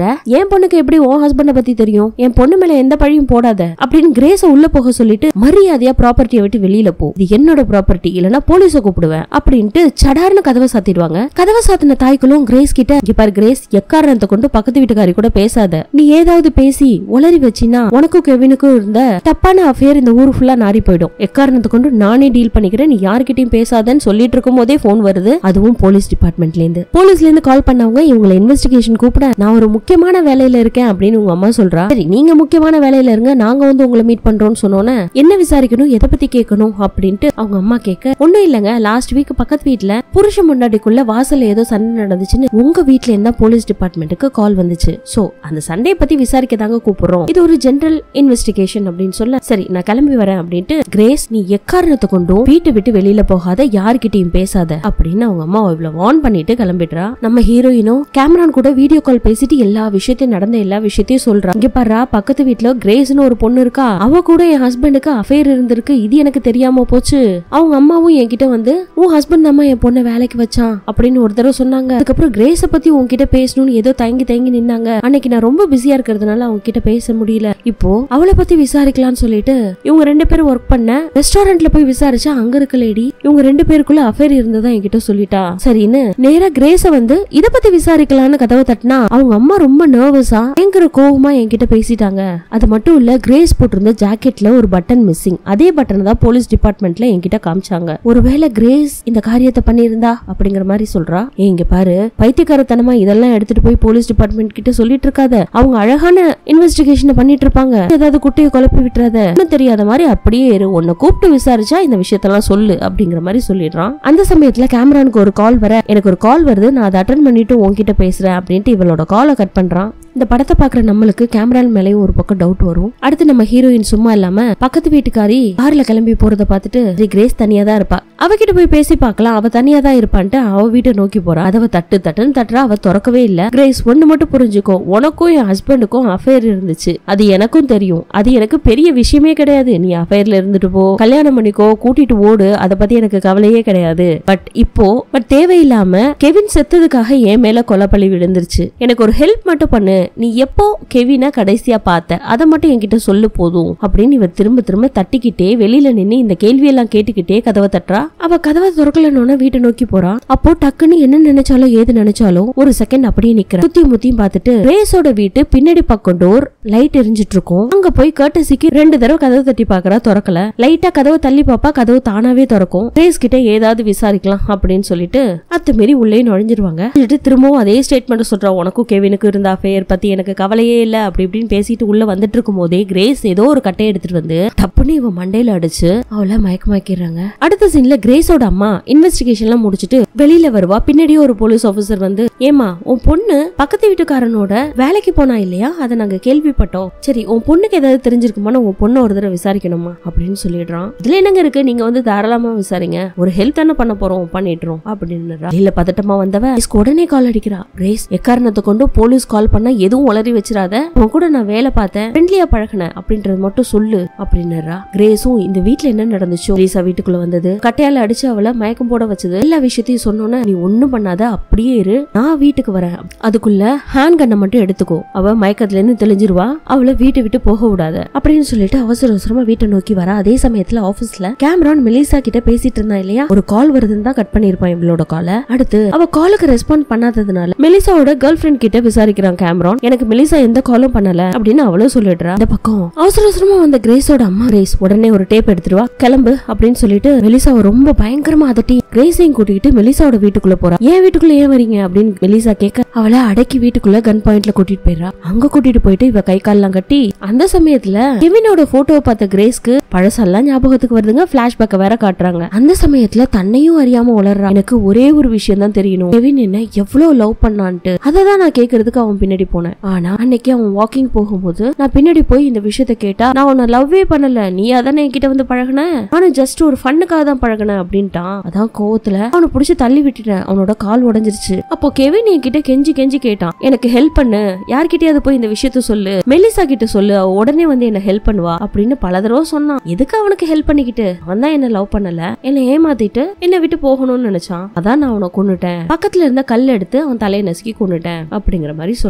என் பொண்ணுக்கு எப்படி உன் ஹஸ்பண்ட பத்தி தெரியும், என் பொண்ணு மேல எந்த பழியும் போடாத அப்படின்னு கிரேஸ உள்ள போக சொல்லிட்டு மரியாதையா ப்ராப்பர்ட்டியை விட்டு வெளியில போ, இது என்னோட ப்ராப்பர்ட்டி, இல்லனா போலீஸ கூப்பிடுவேன் அப்படின்ட்டு சடார்னு கதவை சாத்திடுவாங்க. கதவை சாத்தின தாய்க்குள்ளும் கிரேஸ் கிட்ட, இங்க பாரு கிரேஸ், எக்காரணத்தை கொண்டு பக்கத்து வீட்டுக்காரி கூட பேசாத, நீ ஏதாவது பேசி உளறி வச்சினா உனக்கும் கெவினுக்கும் இருந்த தப்பான அஃபேர் இந்த ஊரு ஃபுல்லா நாரி போயிடும், எக்காரணத்தை கொண்டு நானே டீல் பண்ணிக்கிறேன், நீ யார்கிட்டயும் பேசாதன்னு சொல்லிட்டு இருக்கும் போதே போன் வருது. அதுவும் போலீஸ் டிபார்ட்மெண்ட்ல இருந்து கால் பண்ணவங்க இவங்களை இன்வெஸ்டிகேஷன் கூப்பிட, நான் ஒரு முக்கியமான வேலையில இருக்கேன் அப்படின்னு உங்க அம்மா சொல்றா. சரி நீங்க முக்கியமான வேலையில இருங்க, நாங்க வந்து உங்களை மீட் பண்றோம்னு சொன்னோன்னே என்ன விசாரிக்கணும், எதை பத்தி கேட்கணும் அப்படின்ட்டு அவங்க அம்மா கேட்க, ஒண்ணும் இல்லங்க, லாஸ்ட் வீக் பக்கத்து வீட்டுல புருஷ முன்னாடிக்குள்ள வாசல்ல ஏதோ சண்டை நடந்துச்சுன்னு உங்க வீட்டுல இருந்தா போலீஸ் டிபார்ட்மெண்ட்டுக்கு கால் வந்துச்சு, சோ அந்த சண்டையை பத்தி விசாரிக்க தாங்க கூப்பிடுறோம், இது ஒரு ஜெனரல் இன்வெஸ்டிகேஷன் அப்படின்னு சொல்ல, சரி நான் கிளம்பி வரேன் அப்படின்ட்டு, கிரேஸ் நீ எக்காரணத்தை கொண்டும் வீட்டை விட்டு வெளியில போகாத, யார்கிட்டயும் பேசாத அப்படின்னு அவங்க அம்மா இவ்வளவு வார்ன் பண்ணிட்டு கிளம்பிடுறா. நம்ம ஹீரோயினும் கேமரான் கூட வீடியோ கால் பேசிட்டு எல்லா விஷயத்தையும் நடந்த எல்லா விஷயத்தையும் சொல்றா. இங்க பாரு பக்கத்து வீட்டுல கிரேஸ்னு ஒரு பொண்ணு இருக்கா, அவ கூட என் ஹஸ்பண்டுக்கு அஃபேர் இருந்திருக்கு, இது எனக்கு தெரியாம போச்சு, அவங்க அம்மாவும் என்கிட்ட வந்து உன் ஹஸ்பண்ட் அம்மா என் பொண்ணை வேலைக்கு வச்சான் அப்படின்னு ஒரு தடவை சொன்னாங்க, அதுக்கப்புறம் கிரேஸ பத்தி உன்கிட்ட பேசணும்னு ஏதோ தயங்கி நின்னாங்க, அன்னைக்கு நான் ரொம்ப பிஸியா இருக்கிறதுனால அவங்க கிட்ட பேச முடியல, இப்போ அவளை பத்தி விசாரிக்கலாம்னு சொல்லிட்டு இவங்க 2 பேரும் ஒர்க் பண்ண ரெஸ்டாரண்ட்ல போய் விசாரிச்சா அங்க இருக்க லேடி இவங்க 2 பேருக்குள்ள அஃபேர் இருந்ததா என்கிட்ட சொல்லிட்டா. சரின்னு நேரா கிரேஸ வந்து இத பத்தி விசாரிக்கலாம்னு கதவை தட்டினா அவங்க அம்மா ரொம்ப நர்வஸா பயங்கர கோவமா என்கிட்ட பேசிட்டாங்க. அது மட்டும் இல்ல, கிரேஸ் போட்டிருந்த ஜாக்கெட்ல ஒரு பட்டன் மிஸ்ஸிங், அதே பட்டன் தான் போலீஸ் டிபார்ட்மெண்ட்ல என்கிட்ட காமிச்சாங்க, ஒருவேளை கிரேஸ் இந்த காரியத்தை பண்ணிருந்தா அப்படிங்கிற மாதிரி சொல்றா. இங்க பாரு பைத்தியக்காரத்தனமா இதெல்லாம் எடுத்துட்டு போய் போலீஸ் டிபார்ட்மெண்ட் கிட்ட சொல்லிட்டு இருக்காத, அவங்க அழகான இன்வெஸ்டிகேஷன் பண்ணிட்டு இருப்பாங்க, ஏதாவது குட்டையை குழப்பி விட்டுறாத, ஒன்னும் தெரியாத மாதிரி அப்படியே இரு, உன்னை கூப்பிட்டு விசாரிச்சா இந்த விஷயத்தெல்லாம் சொல்லு அப்படிங்கிற மாதிரி சொல்லிடுறான். அந்த சமயத்துல கேமரானுக்கு ஒரு கால் வர, எனக்கு ஒரு கால் வருது, நான் அதை அட்டென்ட் பண்ணிட்டு உன்கிட்ட பேசுறேன் அப்படின்ட்டு இவளோட காலை கட் பண்றான். இந்த படத்தை பாக்குற நம்மளுக்கு கேமரான் மேலேயும் ஒரு பக்கம் டவுட் வரும். அடுத்து நம்ம ஹீரோயின் சும்மா இல்லாம பக்கத்து வீட்டுக்காரி கார்ல கிளம்பி போறத பாத்துட்டு கிரேஸ் தனியா தான் இருப்பா, அவகிட்ட போய் பேசி பாக்கலாம், அவ தனியா தான் இருப்பான்ட்டு அவ வீட்டை நோக்கி போறா. அதவ தட்டுன்னு தட்டுறா, அவ திறக்கவே இல்ல. கிரேஸ் ஒண்ணு மட்டும் புரிஞ்சுக்கோ, உனக்கும் என் ஹஸ்பண்டுக்கும் அஃபேர் இருந்துச்சு, அது எனக்கும் தெரியும், அது எனக்கு பெரிய விஷயமே கிடையாது, நீ அஃபேர்ல இருந்துட்டு போ, கல்யாணம் பண்ணிக்கோ, கூட்டிட்டு ஓடு, அதை பத்தி எனக்கு கவலையே கிடையாது, பட் தேவையில்லாம கெவின் செத்ததுக்காக என் மேல கொலைப்பழி விழுந்துருச்சு, எனக்கு ஒரு ஹெல்ப் மட்டும் பண்ணு, நீ எப்போ கெவினை கடைசியா பார்த்த அதை மட்டும் என்கிட்ட சொல்லு போதும் அப்படின்னு இவ திரும்ப தட்டிக்கிட்டே வெளியில நின்னு இந்த கேள்வியெல்லாம் கேட்டுக்கிட்டே கதவை தட்டுறா. அவ கதவை திறக்கலன்னு வீட்டை நோக்கி போறா. அப்போ டக்குன்னு என்ன நினைச்சாலும் ஏது நினைச்சாலும் ஒரு செகண்ட் அப்படியே நிக்கிறா. முத்தியும் பார்த்துட்டு கிரேஸோட வீட்டு பின்னாடி பக்கம் டோர் லைட் எரிஞ்சிட்டு இருக்கும், அங்க போய் கர்ட்டசிக்கு 2 தடவை கதவை தட்டி பாக்குறா, திறக்கல. லைட்டா கதவை தள்ளி பாப்பா, கதவு தானாவே திறக்கும். கிரேஸ் கிட்ட ஏதாவது விசாரிக்கலாம் அப்படின்னு சொல்லிட்டு அத்துமீறி உள்ளே நுழைஞ்சிருவாங்க. திரும்பவும் அதே ஸ்டேட்மெண்ட் சொல்றா, உனக்கும் கெவினுக்கு இருந்த அஃபேர் பத்தி எனக்கு கவலையே இல்ல அப்படி இப்படின்னு பேசிட்டு உள்ள வந்துட்டு இருக்கும் போதே கிரேஸ் ஏதோ ஒரு கட்டையை எடுத்துட்டு வந்து தப்புன்னு இவன் மண்டையில அடிச்சு அவளை மயக்கமாக்கிறாங்க. அடுத்த சீன்ல கிரேஸோட அம்மா இன்வெஸ்டிகேஷன் எல்லாம் முடிச்சிட்டு வெளியில வருவா. பின்னாடியே ஒரு போலீஸ் ஆபீசர் வந்து, ஏமா உன் பொண்ணு பக்கத்து வீட்டுக்காரனோட வேலைக்கு போனா இல்லையா, அதை நாங்க கேள்விப்பட்டோம், சரி உன் பொண்ணுக்கு ஏதாவது தெரிஞ்சிருக்குமா, உன் பொண்ணு ஒரு தடவை விசாரிக்கணுமா அப்படின்னு சொல்லிடுறான். இதுல என்னங்க இருக்கு, நீங்க வந்து தாராளமா விசாரிங்க, ஒரு ஹெல்ப் தானே பண்ண போறோம், பண்ணிடுறோம் அப்படின்னு இல்ல பதட்டமா வந்தவ உடனே கால் அடிக்கிறா. கிரேஸ் எக்காரணத்தை கொண்டு போலீஸ் கால் பண்ணா எதுவும் உளறி வச்சிடாத, உன் கூட நான் வேலை பார்த்தேன், ஃப்ரெண்ட்லியா பழகின அப்படின்றது மட்டும் சொல்லு அப்படின்னுறா. கிரேஸும் இந்த வீட்டுல என்ன நடந்துச்சோ, லீசா வீட்டுக்குள்ள வந்தது, கட்டையால அடிச்சு அவளை மயக்கம் போட வச்சது, எல்லா விஷயத்தையும் சொன்னோன்னு நீ ஒண்ணும் பண்ணாத அப்படியே இரு, நான் வீட்டுக்கு வரேன், அதுக்குள்ள ஹேண்ட் கண்ணை மட்டும் எடுத்துக்கோ, அவ மயக்கத்துல இருந்து தெளிஞ்சிருவா, அவளை வீட்டை விட்டு போக விடாத அப்படின்னு சொல்லிட்டு அவசரமா வீட்டை நோக்கி வரா. அதே சமயத்துல ஆபீஸ்ல கேமரான் மெலிசா கிட்ட பேசிட்டு இருந்தா இல்லையா, ஒரு கால் வருதுன்னு தான் கட் பண்ணிருப்பான் இவளோட காலை. அடுத்து அவ காலுக்கு ரெஸ்பாண்ட் பண்ணாததுனால மெலிசாவோட கேர்ள் ஃபிரெண்ட் கிட்ட விசாரிக்கிறான் கேமரான். எனக்கு மெலிசா எந்த காலும் பண்ணல அப்படின்னு அவளும் சொல்லிடுறா. இந்த பக்கம் அவசரமா வந்த கிரேஸோட அம்மா, கிரேஸ் உடனே ஒரு டேப் எடுத்துருவா, கிளம்பு அப்படின்னு சொல்லிட்டு மெலிசாவை ரொம்ப பயங்கரமா அதட்டி கிரேஸையும் கூட்டிட்டு மெலிசாவோட வீட்டுக்குள்ள போறா. ஏன் வீட்டுக்குள்ள ஏன் வரீங்க அப்படின்னு மெலிசா கேட்க, அவளை அடக்கி வீட்டுக்குள்ள கன் பாயிண்ட்ல கூட்டிட்டு போயிடறா. அங்க கூட்டிட்டு போயிட்டு இவ கை கால்லாம் கட்டி, அந்த சமயத்துல கெவினோட போட்டோவை பார்த்த கிரேஸ்க்கு பழசெல்லாம் ஞாபகத்துக்கு வருதுங்க, பிளாஷ்பேக்க வேற காட்டுறாங்க. அந்த சமயத்துல தன்னையும் அறியாம உளர்றா, எனக்கு ஒரே ஒரு விஷயம் தான் தெரியணும், கெவின் என்ன எவ்வளவு லவ் பண்ணான்ட்டு, அததான் நான் கேக்குறதுக்கு அவன் பின்னாடி போனேன். ஆனா அன்னைக்கு அவன் வாக்கிங் போகும்போது நான் பின்னாடி போய் இந்த விஷயத்த கேட்டா, நான் உன்னை லவ்வே பண்ணல, நீ அதானே என்கிட்ட வந்து பழகுன, நானும் ஜஸ்ட் ஒரு ஃபன்னுக்காக தான் பழகினேன் அப்படின்ட்டான். அதான் கோவத்துல அவனை புடிச்சு தள்ளி விட்டுட்டேன், அவனோட கால் உடைஞ்சிருச்சு. அப்போ கெவின் என்கிட்ட கெஞ்சி கேட்டான், எனக்கு ஹெல்ப் பண்ணு, யார்கிட்டயாவது போய் இந்த விஷயத்த சொல்லு, மெலிசா கிட்ட சொல்லு, அவ உடனே வந்து என்ன ஹெல்ப் பண்ணுவா அப்படின்னு பல தடவை சொன்னான். எதுக்கு அவனுக்கு ஹெல்ப் பண்ணிக்கிட்டு, அவன் தான் என்ன லவ் பண்ணல, என்ன ஏமாத்திட்டு என்ன விட்டு போகணும்னு நினைச்சான், அதான் நான் அவனை கொன்னுட்டேன், பக்கத்துல இருந்த கல் எடுத்து அவன் தலையை நசுக்கி கொன்னுட்டேன் அப்படிங்கிற மாதிரி சொல்றான்.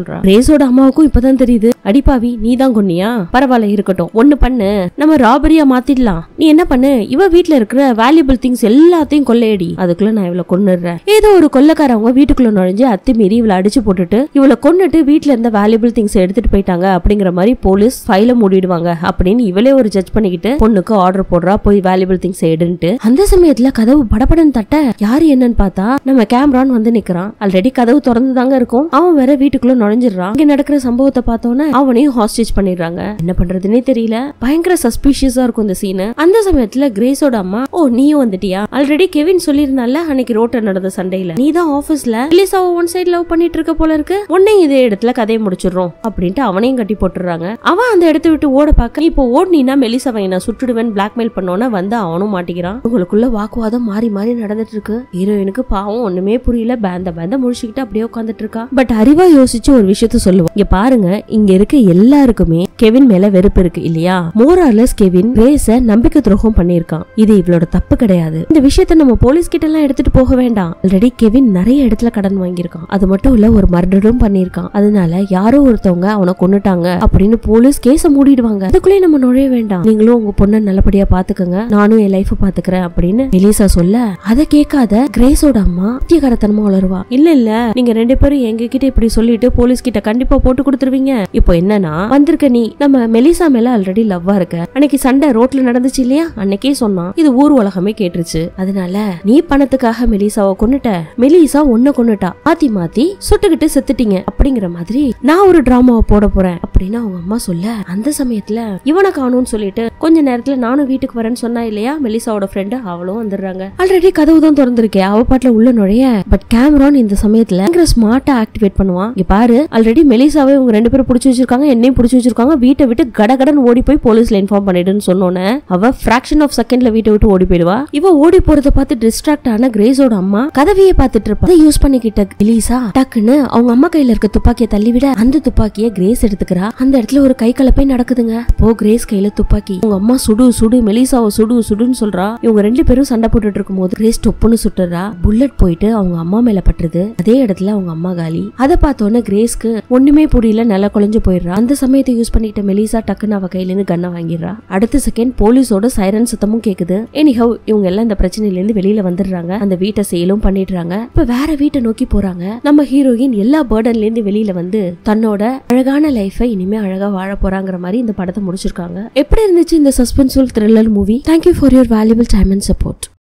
கிரேஸோட அம்மாவுக்கும் இப்பதான் தெரியுது, அடிப்பாவி நீ தான் கொன்னியா, பரவாயில்ல இருக்கட்டும், ஒண்ணு பண்ணு, நம்ம ராபரியா மாத்திடலாம். நீ என்ன பண்ணு, இவ வீட்டுல இருக்கிற வேல்யூபிள் திங்ஸ் எல்லாத்தையும் கொள்ளையடி, அதுக்குள்ள நான் இவளை கொன்னுடுறேன். ஏதோ ஒரு கொள்ளைக்காரவங்க வீட்டுக்குள்ள நுழைஞ்சு அத்துமீறி இவளை அடிச்சு போட்டுட்டு இவளை கொன்னுட்டு வீட்டுல இருந்த வேல்யூபிள் திங்ஸ் எடுத்துட்டு போயிட்டாங்க அப்படிங்கிற மாதிரி போலீஸ் ஃபைல மூடிடுவாங்க அப்படின்னு இவளே ஒரு ஜட்ஜ் பண்ணிக்கிட்டு பொண்ணுக்கு ஆர்டர் போடுறா, போய் வேல்யூபிள் திங்ஸ் எடுன்ட்டு. அந்த சமயத்துல கதவு படபடன்னு தட்ட யாரு என்னன்னு பார்த்தா நம்ம கேமரான் வந்து நிக்கிறான். ஆல்ரெடி கதவு திறந்துதாங்க இருக்கும், அவன் வேற வீட்டுக்குள்ள நுழைஞ்சிடறான். இங்க நடக்கிற சம்பவத்தை பார்த்தோன்னே அவனையும் ஹாஸ்டேஜ் பண்ணிடுறாங்க. என்ன பண்றதுன்னே தெரியல, பயங்கர சஸ்பீஷியஸா இருக்கும் இந்த சீன். அந்த சமயத்துல கிரேஸோட அம்மா, ஓ நீயும் வந்துட்டியா, ஆல்ரெடி கெவின் சொல்லிருந்தால அன்னைக்கு ரோட்ல நடந்த சண்டையில நீ தான் ஆபீஸ்ல மெலிசாவை ஒன் சைடு லவ் பண்ணிட்டு இருக்க போல இருக்கு, உன்னை இதே இடத்துல கதையை முடிச்சிடுறோம் அப்படின்ட்டு அவனையும் கட்டி போட்டுறாங்க. அவன் அந்த இடத்த விட்டு ஓட பார்க்க, இப்போ ஓடுனா மெலிசாவை நான் சுட்டுடுவேன் பிளாக்மெயில் பண்ணோன்னு வந்து அவனும் மாட்டிக்கிறான். உங்களுக்குள்ள வாக்குவாதம் மாறி மாறி நடந்துட்டு இருக்கு. ஹீரோயினுக்கு பாவம் ஒண்ணுமே புரியல, பேந்த முடிச்சுக்கிட்டு அப்படியே உட்காந்துட்டு இருக்கா. பட் அறிவா யோசிச்சு ஒரு விஷயத்த சொல்லுவோம், இங்க பாருங்க, இங்க இருக்க எல்லாருக்குமே கெவின் மேல வெறுப்பு இருக்கு இல்லையா. மோரார்லெஸ் கெவின் கிரேஸ நம்பிக்கை துரோகம் பண்ணிருக்கான், இது இவளோட தப்பு கிடையாது. இந்த விஷயத்த நம்ம போலீஸ் கிட்ட எல்லாம் எடுத்துட்டு போக வேண்டாம். ஆல்ரெடி கெவின் நிறைய இடத்துல கடன் வாங்கியிருக்கான், அது மட்டும் இல்ல ஒரு மர்டரும் பண்ணிருக்கான். அதனால யாரோ ஒருத்தவங்க அவனை கொன்னுட்டாங்க அப்படின்னு போலீஸ் கேஸ மூடிடுவாங்க. அதுக்குள்ளே நம்ம நுழைய வேண்டாம், நீங்களும் உங்க பொண்ணை நல்லபடியா பாத்துக்கங்க, நானும் என் லைஃப் பாத்துக்கிறேன் அப்படின்னு மெலிசா சொல்ல, அதை கேட்காத கிரேஸோட அம்மா தியகாரத்தனமா வளருவா. இல்ல இல்ல, நீங்க ரெண்டு பேரும் எங்க கிட்ட இப்படி சொல்லிட்டு போலீஸ் கிட்ட கண்டிப்பா போட்டு கொடுத்துருவீங்க. இப்போ என்னன்னா வந்திருக்க நீ நம்ம மெலிசா மேல ஆல்ரெடி லவ்வா இருக்க, அன்னைக்கு சண்டை ரோட்ல நடந்துச்சு இல்லையா, அன்னைக்கே சொன்னா இது ஊர் உலகமே கேட்டுருச்சு. அதனால நீ பணத்துக்காக மெலிசாவை கொன்னுட்ட, மெலிசா ஒன்ன கொன்னுட்டா, மாத்தி மாத்தி சுட்டுக்கிட்டு செத்துட்டீங்க அப்படிங்கிற மாதிரி நான் ஒரு டிராமாவை போட போறேன் அப்படின்னு அவங்க அம்மா சொல்ல, அந்த சமயத்துல இவனை காணும்னு சொல்லிட்டு கொஞ்ச நேரத்துல நானும் வீட்டுக்கு வரேன்னு சொன்னா இல்லையா மெலிசாவோட ஃப்ரெண்ட், அவளும் வந்துடுறாங்க. ஆல்ரெடி கதவு தான் திறந்திருக்கே, அவ பாட்டுல உள்ள நுழைய, பட் கேமரான் இந்த சமயத்துல ஸ்மார்ட்டா ஆக்டிவேட் பண்ணுவான். இங்க பாரு, ஆல்ரெடி மெலிசாவை இவங்க ரெண்டு பேரும் புடிச்சு வச்சிருக்காங்க, என்னையும் புடிச்சு வச்சிருக்காங்க, வீட்டை விட்டு கடகடன் ஓடி போய் போலீஸ்ல இன்ஃபார்ம் பண்ணிடுன்னு சொன்னோன்னே அவ ஃபிராக்ஷன் ஆஃப் செகண்ட்ல வீட்டை விட்டு ஓடி போயிடுவா. இவ ஓடி போறத பார்த்து டிஸ்ட்ராக்ட் ஆன கிரேஸோட அம்மா கதவையே பார்த்துட்டு இருப்பா. அதை யூஸ் பண்ணிக்கிட்ட மெலிசா டக்குன்னு அவங்க அம்மா கையில இருக்க துப்பாக்கியை தள்ளிவிட அந்த துப்பாக்கியை கிரேஸ் எடுத்துக்கிறா. அந்த இடத்துல ஒரு கை கலப்பை நடக்குதுங்க. அப்போ கிரேஸ் கையில துப்பாக்கி, உங்க அம்மா சுடு சுடு மெலிசாவை சுடு சுடுன்னு சொல்றா. இவங்க ரெண்டு பேரும் சண்டை போட்டுட்டு இருக்கும் போது கிரேஸ் டொப்புன்னு சுட்டுறா. புல்லட் போயிட்டு அவங்க அம்மா மேல பட்டுறது. அதே இடத்துல அவங்க அம்மா காலி. அதை பார்த்தோன்னே கிரேஸ்க்கு ஒண்ணுமே புரியல, நல்லா குழஞ்சு போயிடுறா. அந்த சமயத்தை யூஸ் பண்ணிக்கிட்ட மெலிசா டக்குன்னு அவ கையில இருந்து கண்ணை வாங்கிடுறா. அடுத்த செகண்ட் போலீஸோட சைரன் சத்தமும் கேக்குது. எனிஹவ் இவங்க எல்லாம் இந்த பிரச்சனையில இருந்து வெளியில வந்துடுறாங்க. அந்த வீட்டை சேலும் பண்ணிடுறாங்க. இப்ப வேற வீட்டை நோக்கி போறாங்க. நம்ம ஹீரோயின் எல்லா பர்டன்ல இருந்து வெளியில வந்து தன்னோட அழகான லைஃபை இனிமே அழகா வாழ போறாங்கிற மாதிரி இந்த படத்தை முடிச்சிருக்காங்க. எப்படி இருந்துச்சு இந்த suspenseful thriller movie? Thank you for your valuable time and support.